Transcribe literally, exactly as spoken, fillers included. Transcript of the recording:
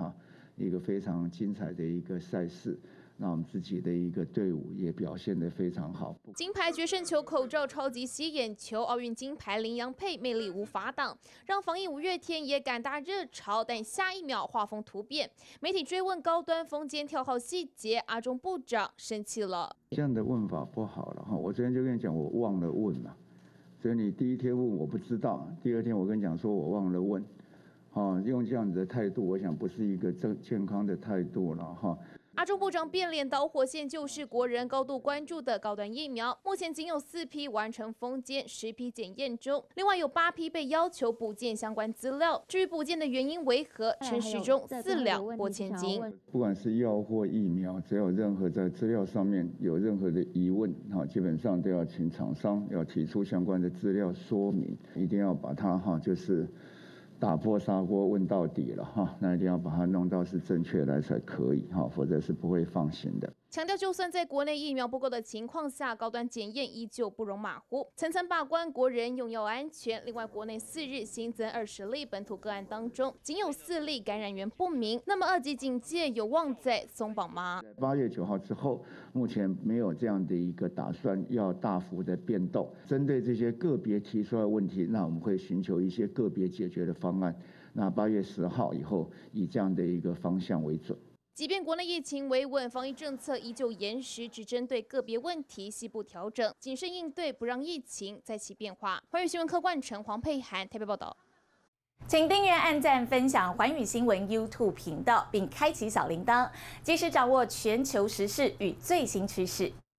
哈一个非常精彩的一个赛事。 那我们自己的一个队伍也表现得非常好。 金牌决胜球口罩超级吸眼球，奥运金牌林洋配魅力无法挡，让防疫五月天也赶搭热潮。但下一秒画风突变，媒体追问高端封间跳号细节，阿中部长生气了。 这样的问法不好了哈，我昨天就跟你讲，我忘了问嘛，所以你第一天问我不知道，第二天我跟你讲说我忘了问，哈，用这样子的态度，我想不是一个正健康的态度了哈。 阿中部长变脸导火线就是国人高度关注的高端疫苗，目前仅有四批完成封检，十批检验中，另外有八批被要求补件相关资料。至于补件的原因为何，陈时中四两拨千斤。 不管是药或疫苗，只要有任何在资料上面有任何的疑问，哈，基本上都要请厂商要提出相关的资料说明，一定要把它哈就是。 打破砂锅问到底了哈，那一定要把它弄到是正确来才可以哈，否则是不会放行的。 强调，就算在国内疫苗不够的情况下，高端检验依旧不容马虎，层层把关国人用药安全。另外，国内四日新增二十例本土个案当中，仅有四例感染源不明。那么二级警戒有望在松绑吗？ 八月九号之后，目前没有这样的一个打算，要大幅的变动。针对这些个别提出来的问题，那我们会寻求一些个别解决的方案。那八月十号以后，以这样的一个方向为准。 即便国内疫情维稳，防疫政策依旧严实，只针对个别问题细部调整，谨慎应对，不让疫情再起变化。环宇新闻柯冠成、黄佩涵台北报道。 请订阅、按赞、分享环宇新闻 YouTube 频道，并开启小铃铛，及时掌握全球时事与最新趋势。